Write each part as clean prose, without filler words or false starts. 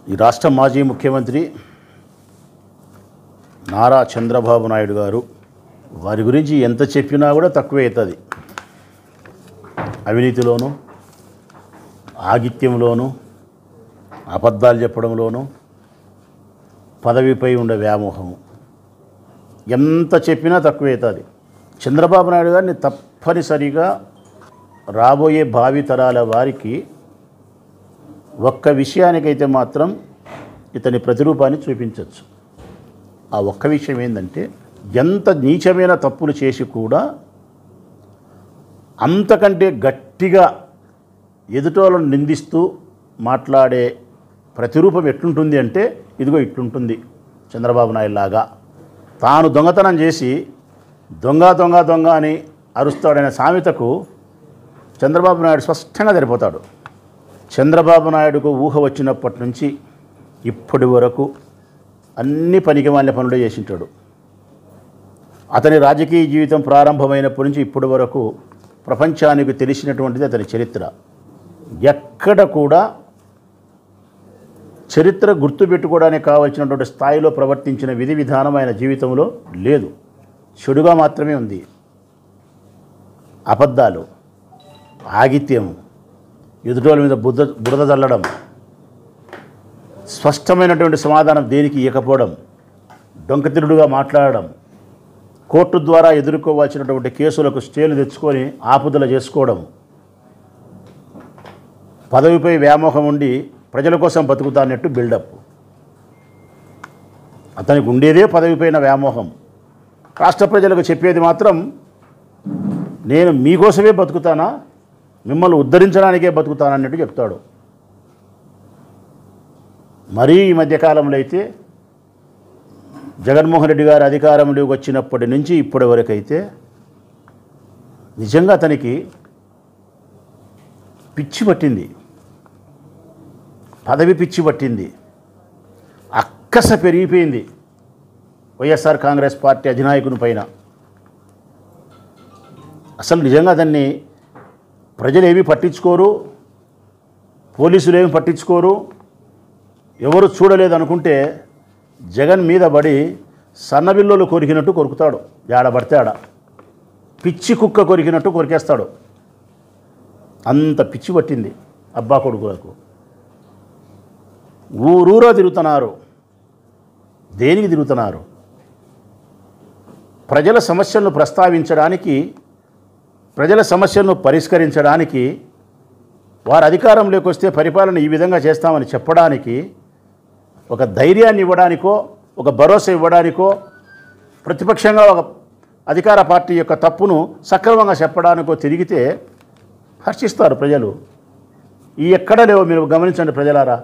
ఈ రాష్ట్ర మాజీ ముఖ్యమంత్రి నారా చంద్రబాబు నాయుడు గారు వారి గురించి ఎంత చెప్పినా కూడా తక్కువే అవుతుంది. అవినీతిలోనూ, ఆగిత్యంలోనూ, అబద్ధాలు చెప్పడంలోనూ, పదవిపై ఉండే వ్యామోహము ఎంత చెప్పినా తక్కువే అవుతుంది. చంద్రబాబు నాయుడు గారిని తప్పనిసరిగా రాబోయే భావితరాల వారికి ఒక్క విషయానికైతే మాత్రం ఇతని ప్రతిరూపాన్ని చూపించవచ్చు. ఆ ఒక్క విషయం ఏంటంటే, ఎంత నీచమైన తప్పులు చేసి కూడా అంతకంటే గట్టిగా ఎదుటోళ్ళను నిందిస్తూ మాట్లాడే ప్రతిరూపం ఎట్లుంటుంది అంటే, ఇదిగో ఇట్లుంటుంది చంద్రబాబు నాయుడు లాగా. తాను దొంగతనం చేసి దొంగ దొంగ దొంగ అని అరుస్తాడనే సామెతకు చంద్రబాబు నాయుడు స్పష్టంగా సరిపోతాడు. చంద్రబాబు నాయుడుకు ఊహ వచ్చినప్పటి నుంచి ఇప్పటి వరకు అన్ని పనికిమాలిన పనులు చేసింటాడు. అతని రాజకీయ జీవితం ప్రారంభమైనప్పటి నుంచి ఇప్పటి వరకు ప్రపంచానికి తెలిసినటువంటిది అతని చరిత్ర. ఎక్కడ కూడా చరిత్ర గుర్తుపెట్టుకోవడానికి కావాల్సినటువంటి స్థాయిలో ప్రవర్తించిన విధి విధానం ఆయన జీవితంలో లేదు. చెడుగా మాత్రమే ఉంది. అబద్ధాలు, ఆగిత్యం, ఎదుటోళ్ళ మీద బురద చల్లడం, స్పష్టమైనటువంటి సమాధానం దేనికి ఇవ్వకపోవడం, డొంకతిరుడుగా మాట్లాడడం, కోర్టు ద్వారా ఎదుర్కోవాల్సినటువంటి కేసులకు స్టేలు తెచ్చుకొని ఆపుదల చేసుకోవడం, పదవిపై వ్యామోహం ఉండి ప్రజల కోసం బతుకుతానట్టు బిల్డప్. అతనికి ఉండేదే పదవిపైన వ్యామోహం. రాష్ట్ర ప్రజలకు చెప్పేది మాత్రం, నేను మీకోసమే బతుకుతానా, మిమ్మల్ని ఉద్ధరించడానికే బతుకుతానన్నట్టు చెప్తాడు. మరీ ఈ మధ్యకాలంలో అయితే జగన్మోహన్ రెడ్డి గారు అధికారంలోకి వచ్చినప్పటి నుంచి ఇప్పటి వరకు అయితే నిజంగా అతనికి పిచ్చి పట్టింది, పదవి పిచ్చి పట్టింది, అక్కస పెరిగిపోయింది వైఎస్ఆర్ కాంగ్రెస్ పార్టీ అధినాయకుని పైన. అసలు నిజంగా అతన్ని ప్రజలు ఏమీ పట్టించుకోరు, పోలీసులు ఏమి పట్టించుకోరు, ఎవరు చూడలేదు అనుకుంటే జగన్ మీద పడి సన్నబిల్లోలు కొరికినట్టు కొరుకుతాడు. ఏడబడితే ఆడ పిచ్చి కుక్క కొరికినట్టు కొరికేస్తాడు. అంత పిచ్చి పట్టింది అబ్బా కొడుకులకు. ఊరూరా తిరుగుతున్నారు. దేనికి తిరుగుతున్నారు? ప్రజల సమస్యలను ప్రస్తావించడానికి, ప్రజల సమస్యలను పరిష్కరించడానికి, వారు అధికారంలోకి వస్తే పరిపాలన ఈ విధంగా చేస్తామని చెప్పడానికి, ఒక ధైర్యాన్ని ఇవ్వడానికో, ఒక భరోసా ఇవ్వడానికో, ప్రతిపక్షంగా ఒక అధికార పార్టీ యొక్క తప్పును సక్రమంగా చెప్పడానికో తిరిగితే హర్షిస్తారు ప్రజలు. ఈ ఎక్కడ లేవో మీరు గమనించండి ప్రజలారా.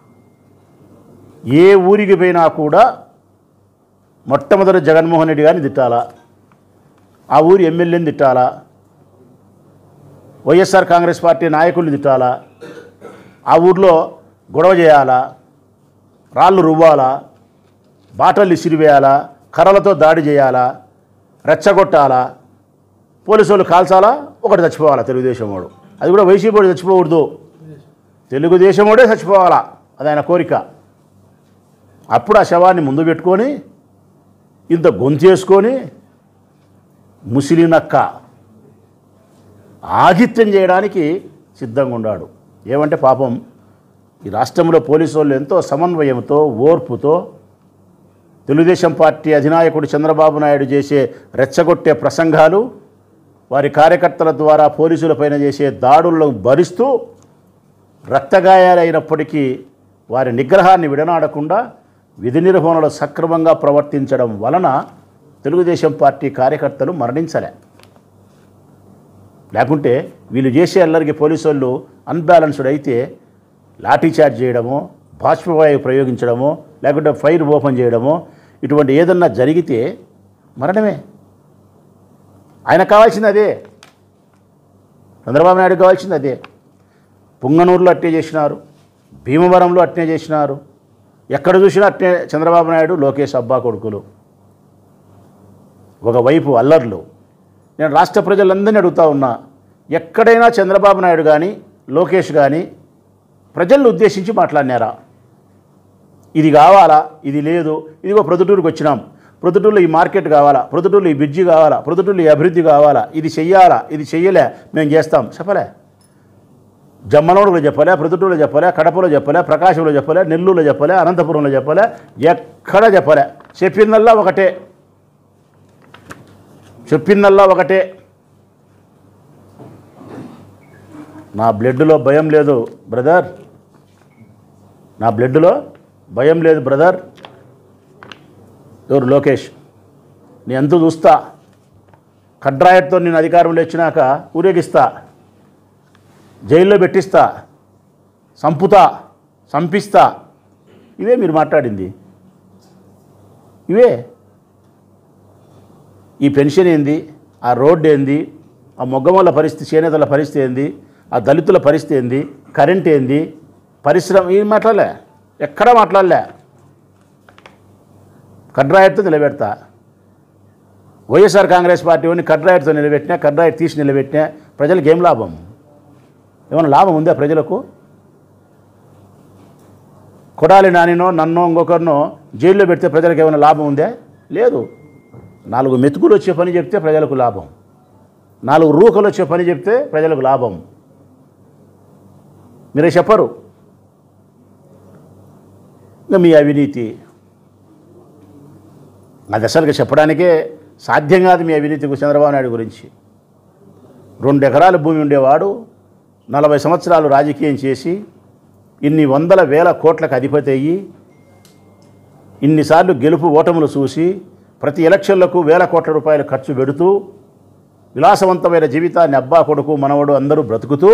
ఏ ఊరికి పోయినా కూడా మొట్టమొదటి జగన్మోహన్ రెడ్డి గారిని తిట్టాలా, ఆ ఊరి ఎమ్మెల్యేని తిట్టాలా, వైఎస్ఆర్ కాంగ్రెస్ పార్టీ నాయకుల్ని తిట్టాలా, ఆ ఊర్లో గొడవ చేయాలా, రాళ్ళు రువ్వాలా, బాటలు ఇసిరివేయాలా, కర్రలతో దాడి చేయాలా, రెచ్చగొట్టాలా, పోలీసు వాళ్ళు కాల్చాలా, ఒకటి చచ్చిపోవాలా తెలుగుదేశం వాడు. అది కూడా వైసీపీ వాడు చచ్చిపోకూడదు, తెలుగుదేశం వాడే చచ్చిపోవాలా, అది ఆయన కోరిక. అప్పుడు ఆ శవాన్ని ముందు పెట్టుకొని ఇంత గొంతేసుకొని ముసిలినక్క ఆగిత్యం చేయడానికి సిద్ధంగా ఉన్నాడు. ఏమంటే పాపం ఈ రాష్ట్రంలో పోలీసు వాళ్ళు ఎంతో సమన్వయంతో, ఓర్పుతో తెలుగుదేశం పార్టీ అధినాయకుడు చంద్రబాబు నాయుడు చేసే రెచ్చగొట్టే ప్రసంగాలు, వారి కార్యకర్తల ద్వారా పోలీసులపైన చేసే దాడులను భరిస్తూ రక్తగాయాలైనప్పటికీ వారి నిగ్రహాన్ని విడనాడకుండా విధి నిర్వహణలో సక్రమంగా ప్రవర్తించడం వలన తెలుగుదేశం పార్టీ కార్యకర్తలు మరణించలే. లేకుంటే వీళ్ళు చేసే అల్లరికి పోలీసు వాళ్ళు అన్బ్యాలెన్స్డ్ అయితే లాఠీ చార్జ్ చేయడమో, బాష్పవాయువు ప్రయోగించడమో, లేకుంటే ఫైర్ ఓపెన్ చేయడమో, ఇటువంటి ఏదన్నా జరిగితే మరణమే. ఆయన కావాల్సింది అదే, చంద్రబాబు నాయుడు కావాల్సింది అదే. పుంగనూరులో అట్నే చేసినారు, భీమవరంలో అట్నే చేసినారు, ఎక్కడ చూసినా అట్నే చంద్రబాబు నాయుడు, లోకేష్ అబ్బా కొడుకులు. ఒకవైపు అల్లర్లు. నేను రాష్ట్ర ప్రజలందరినీ అడుగుతా ఉన్నా, ఎక్కడైనా చంద్రబాబు నాయుడు కానీ లోకేష్ కానీ ప్రజలను ఉద్దేశించి మాట్లాడినారా? ఇది కావాలా, ఇది లేదు, ఇదిగో ప్రొద్దుటూరుకు వచ్చినాం, ప్రొద్దుటూరులో ఈ మార్కెట్ కావాలా, ప్రొద్దుటూరులో ఈ బ్రిడ్జి కావాలా, ప్రొద్దుటూరులో ఈ అభివృద్ధి కావాలా, ఇది చెయ్యాలా, ఇది చెయ్యలే, మేము చేస్తాం చెప్పలే. జమ్మనోడులో చెప్పలే, ప్రొద్దుటూరులో చెప్పలే, కడపలో చెప్పలే, ప్రకాశంలో చెప్పలే, నెల్లూరులో చెప్పలే, అనంతపురంలో చెప్పలే, ఎక్కడ చెప్పలే. చెప్పిందల్లా ఒకటే, చెప్పిందల్లా ఒకటే. నా బ్లడ్లో భయం లేదు బ్రదర్, నా బ్లడ్లో భయం లేదు బ్రదర్. ఎవరు? లోకేష్. నీ ఎంత చూస్తా, కడ్రాయట్తో నేను అధికారంలో వచ్చినాక ఊరేగిస్తా, జైల్లో పెట్టిస్తా, సంపుతా, సంపిస్తా. ఇవే మీరు మాట్లాడింది, ఇవే. ఈ పెన్షన్ ఏంది, ఆ రోడ్డు ఏంది, ఆ మొగ్గమూల పరిస్థితి, చేనేతల పరిస్థితి ఏంది, ఆ దళితుల పరిస్థితి ఏంది, కరెంట్ ఏంది, పరిశ్రమ, ఏం మాట్లాడలే, ఎక్కడా మాట్లాడలే. కడ్రాయట్తో నిలబెడతా. వైఎస్ఆర్ కాంగ్రెస్ పార్టీ వాడిని కడ్రాయట్తో నిలబెట్టినా, కడ్రాయట్ తీసి నిలబెట్టినా ప్రజలకు ఏం లాభం? ఏమైనా లాభం ఉందా ప్రజలకు? కొడాలి నానినో నన్నో ఇంకొకరినో జైల్లో పెడితే ప్రజలకు ఏమైనా లాభం ఉందా? లేదు. 4 మెతుకులు వచ్చే పని చెప్తే ప్రజలకు లాభం, 4 రూకలు వచ్చే పని చెప్తే ప్రజలకు లాభం. మీరే చెప్పరు. ఇంకా మీ అవినీతి అది అసలుగా చెప్పడానికే సాధ్యం కాదు. మీ అవినీతి చంద్రబాబు నాయుడు గురించి. 2 ఎకరాల భూమి ఉండేవాడు 40 సంవత్సరాలు రాజకీయం చేసి ఇన్ని వందల వేల కోట్లకు అధిపతి అయ్యి ఇన్నిసార్లు గెలుపు ఓటములు చూసి ప్రతి ఎలక్షన్లకు వేల కోట్ల రూపాయలు ఖర్చు పెడుతూ విలాసవంతమైన జీవితాన్ని అబ్బా కొడుకు మనవడు అందరూ బ్రతుకుతూ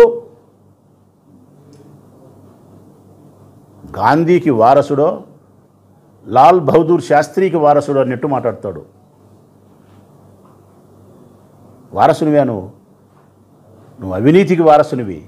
గాంధీకి వారసుడో లాల్ బహదూర్ శాస్త్రికి వారసుడు అన్నట్టు మాట్లాడతాడు. వారసునివే నువ్వు అవినీతికి వారసునివి.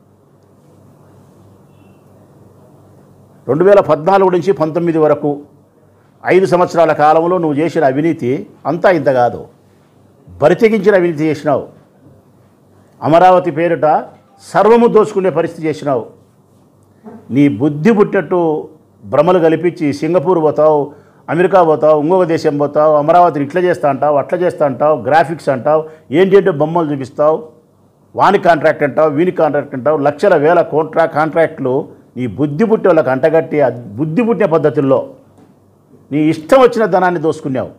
2014 నుంచి 19 వరకు 5 సంవత్సరాల కాలంలో నువ్వు చేసిన అవినీతి అంతా ఇంత కాదు. బరితెగించిన అవినీతి చేసినావు. అమరావతి పేరిట సర్వము దోచుకునే పరిస్థితి చేసినావు. నీ బుద్ధి పుట్టినట్టు భ్రమలు కల్పించి సింగపూర్ పోతావు, అమెరికా పోతావు, ఇంకొక దేశం పోతావు, అమరావతిని ఇట్లా చేస్తా అంటావు, అట్లా చేస్తా అంటావు, గ్రాఫిక్స్ అంటావు, ఏంటంటే బొమ్మలు చూపిస్తావు, వాని కాంట్రాక్ట్ అంటావు, వీని కాంట్రాక్ట్ అంటావు, లక్షల వేల కాంట్రాక్ట్లు నీ బుద్ధి పుట్టి వాళ్ళకి అంటగట్టి బుద్ధి పుట్టిన పద్ధతుల్లో నీ ఇష్టం వచ్చిన ధనాన్ని దోసుకున్నావు.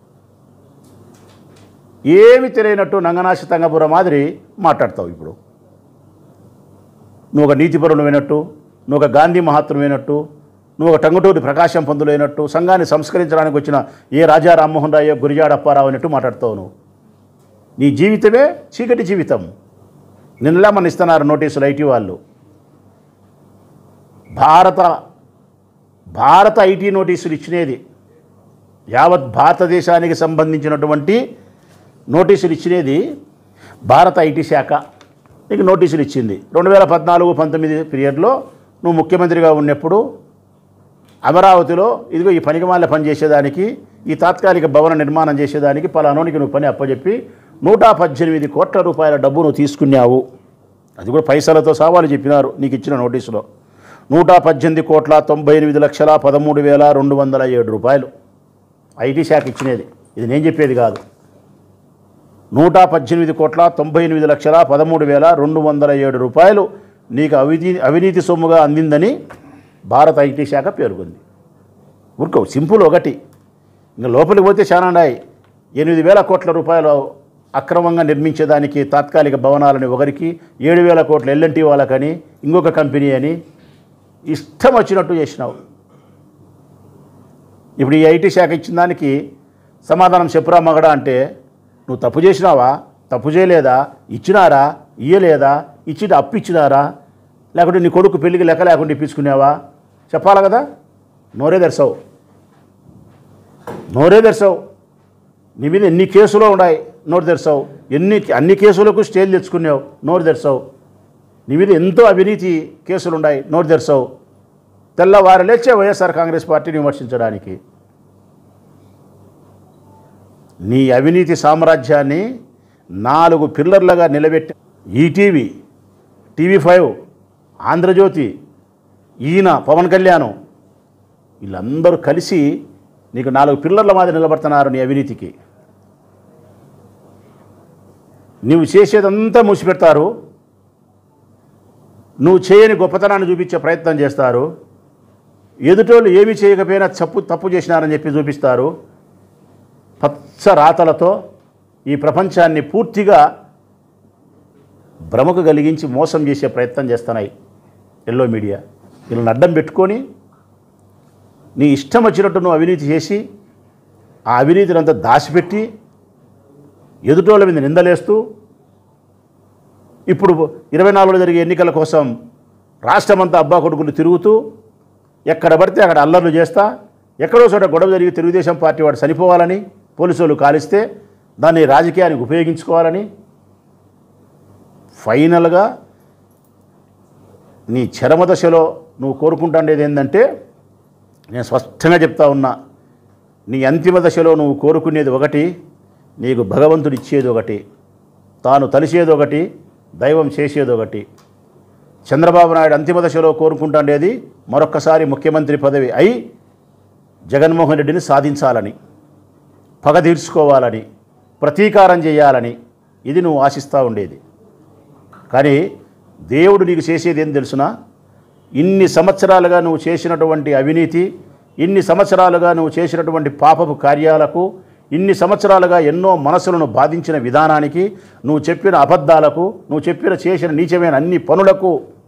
ఏమి తెలియనట్టు నంగనాశ తంగపుర మాదిరి మాట్లాడతావు. ఇప్పుడు నువ్వు ఒక నీతిపరుడు అయినట్టు, నువ్వు ఒక గాంధీ మహాత్ముడైనట్టు, నువ్వు ఒక టంగుటూరి ప్రకాశం పంతులైనట్టు, సంఘాన్ని సంస్కరించడానికి వచ్చిన ఏ రాజా రామ్మోహన్ రాయో గురిజాడ అప్పారావు అన్నట్టు మాట్లాడతావు. నువ్వు నీ జీవితమే చీకటి జీవితం. నిన్నలా మన ఇస్తున్నారు నోటీసులు ఐటీ వాళ్ళు. భారత ఐటీ నోటీసులు ఇచ్చినది యావత్ భారతదేశానికి సంబంధించినటువంటి నోటీసులు ఇచ్చినది భారత ఐటీ శాఖ. నీకు నోటీసులు ఇచ్చింది 2014-19 పీరియడ్లో నువ్వు ముఖ్యమంత్రిగా ఉన్నప్పుడు అమరావతిలో ఇదిగో ఈ పనికిమాల పని చేసేదానికి, ఈ తాత్కాలిక భవన నిర్మాణం చేసేదానికి పలానోనికి నువ్వు పని అప్పచెప్పి 118 కోట్ల రూపాయల డబ్బు నువ్వు తీసుకున్నావు. అది కూడా పైసలతో సవాలు చెప్పినారు నీకు ఇచ్చిన నోటీసులో. 118,98,13,207 రూపాయలు ఐటీ శాఖ ఇచ్చినది. ఇది నేను చెప్పేది కాదు. 118,98,13,207 రూపాయలు నీకు అవినీతి సొమ్ముగా అందిందని భారత ఐటీ శాఖ పేర్కొంది. ఊరుకో సింపుల్ ఒకటి. ఇంకా లోపలికి పోతే చాలా ఉన్నాయి. 8,000 కోట్ల రూపాయలు అక్రమంగా నిర్మించేదానికి తాత్కాలిక భవనాలని ఒకరికి, 7,000 కోట్ల ఎల్ఎన్టీ వాళ్ళకని, ఇంకొక కంపెనీ అని ఇష్టం వచ్చినట్టు చేసినావు. ఇప్పుడు ఈ ఐటీ శాఖ ఇచ్చిన దానికి సమాధానం చెప్పురా మగడా అంటే నువ్వు తప్పు చేసినావా, తప్పు చేయలేదా, ఇచ్చినారా, ఇయ్యలేదా, ఇచ్చి అప్పు ఇచ్చినారా, లేకుంటే నీ కొడుకు పెళ్ళికి లెక్క లేకుండా ఇప్పించుకున్నావా చెప్పాలి కదా. నోరే తెరసావు, నోరే తెరసావు. నీ మీద ఎన్ని కేసులు ఉన్నాయి, నోరు తెరసావు. అన్ని కేసులకు స్టేలు తెచ్చుకున్నావు, నోరు తెరసావు. నీ మీద ఎంతో అవినీతి కేసులు ఉన్నాయి, నోరు తెరసావు. తెల్లవారు లేచే వైఎస్ఆర్ కాంగ్రెస్ పార్టీని విమర్శించడానికి. నీ అవినీతి సామ్రాజ్యాన్ని 4 పిల్లర్లుగా నిలబెట్టి ఈటీవీ, టీవీ5, ఆంధ్రజ్యోతి, ఈయన పవన్ కళ్యాణ్ వీళ్ళందరూ కలిసి నీకు 4 పిల్లర్ల మాదిరి నిలబడుతున్నారు నీ అవినీతికి. నువ్వు చేసేదంతా మూసిపెడతారు, నువ్వు చేయని గొప్పతనాన్ని చూపించే ప్రయత్నం చేస్తారు. ఎదుటోళ్ళు ఏమీ చేయకపోయినా తప్పు చేసినారని చెప్పి చూపిస్తారు. పచ్చ రాతలతో ఈ ప్రపంచాన్ని పూర్తిగా భ్రమకు కలిగించి మోసం చేసే ప్రయత్నం చేస్తున్నాయి ఎల్లో మీడియా. వీళ్ళని అడ్డం పెట్టుకొని నీ ఇష్టం వచ్చినట్టు నువ్వు అవినీతి చేసి ఆ అవినీతిని అంతా దాచిపెట్టి ఎదుటోళ్ళ మీద నిందలేస్తూ ఇప్పుడు 24లో జరిగే ఎన్నికల కోసం రాష్ట్రమంతా అబ్బా కొడుకులు తిరుగుతూ ఎక్కడ పడితే అక్కడ అల్లర్లు చేస్తా, ఎక్కడో చోట గొడవ జరిగి తెలుగుదేశం పార్టీ వాడు చనిపోవాలని పోలీసు వాళ్ళు కాలిస్తే దాన్ని రాజకీయానికి ఉపయోగించుకోవాలని ఫైనల్గా నీ చరమదశలో నువ్వు కోరుకుంటుండేది ఏంటంటే, నేను స్పష్టంగా చెప్తా ఉన్నా, నీ అంతిమ దశలో నువ్వు కోరుకునేది ఒకటి, నీకు భగవంతుడు ఇచ్చేది ఒకటి, తాను తలిసేది ఒకటి, దైవం చేసేది ఒకటి. చంద్రబాబు నాయుడు అంతిమ దశలో కోరుకుంటుండేది మరొక్కసారి ముఖ్యమంత్రి పదవి అయి జగన్మోహన్ రెడ్డిని సాధించాలని, పగ తీర్చుకోవాలని, ప్రతీకారం చేయాలని ఇది నువ్వు ఆశిస్తూ ఉండేది. కానీ దేవుడు నీకు చేసేది ఏం తెలుసునా? ఇన్ని సంవత్సరాలుగా నువ్వు చేసినటువంటి అవినీతి, ఇన్ని సంవత్సరాలుగా నువ్వు చేసినటువంటి పాపపు కార్యాలకు, ఇన్ని సంవత్సరాలుగా ఎన్నో మనసులను బాధించిన విధానానికి, నువ్వు చెప్పిన అబద్ధాలకు, నువ్వు చేసిన నీచమైన అన్ని పనులకు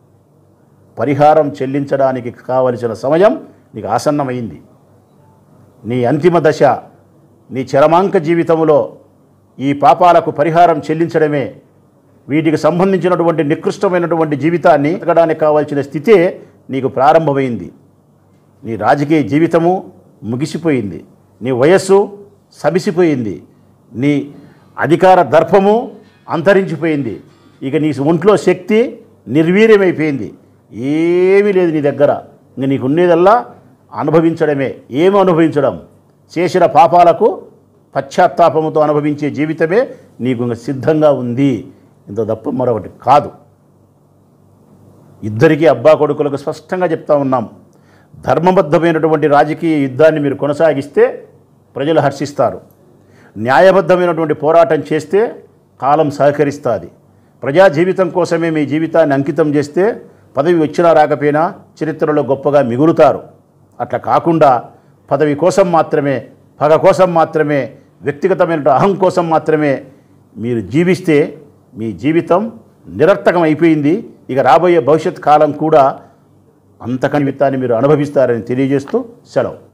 పరిహారం చెల్లించడానికి కావలసిన సమయం నీకు ఆసన్నమైంది. నీ అంతిమ దశ, నీ చరమాంక జీవితంలో ఈ పాపాలకు పరిహారం చెల్లించడమే, వీటికి సంబంధించినటువంటి నికృష్టమైనటువంటి జీవితాన్ని ఎదగడానికి కావాల్సిన స్థితే నీకు ప్రారంభమైంది. నీ రాజకీయ జీవితము ముగిసిపోయింది, నీ వయస్సు సమిసిపోయింది, నీ అధికార దర్పము అంతరించిపోయింది. ఇక నీ ఒంట్లో శక్తి నిర్వీర్యమైపోయింది, ఏమీ లేదు నీ దగ్గర. ఇంక నీకు ఉండేదల్లా అనుభవించడమే. ఏమి అనుభవించడం? చేసిన పాపాలకు పశ్చాత్తాపముతో అనుభవించే జీవితమే నీకు ఇంకా సిద్ధంగా ఉంది. ఇంత తప్ప మరొకటి కాదు. ఇద్దరికీ అబ్బా కొడుకులకు స్పష్టంగా చెప్తా ఉన్నాం, ధర్మబద్ధమైనటువంటి రాజకీయ యుద్ధాన్ని మీరు కొనసాగిస్తే ప్రజలు హర్షిస్తారు. న్యాయబద్ధమైనటువంటి పోరాటం చేస్తే కాలం సహకరిస్తుంది. ప్రజా జీవితం కోసమే మీ జీవితాన్ని అంకితం చేస్తే పదవి వచ్చినా రాకపోయినా చరిత్రలో గొప్పగా మిగులుతారు. అట్లా కాకుండా పదవి కోసం మాత్రమే, పగ కోసం మాత్రమే, వ్యక్తిగతమైన అహం కోసం మాత్రమే మీరు జీవిస్తే మీ జీవితం నిరర్థకం అయిపోయింది. ఇక రాబోయే భవిష్యత్ కాలం కూడా అంతకని విత్తాన్ని మీరు అనుభవిస్తారని తెలియజేస్తూ సెలవు.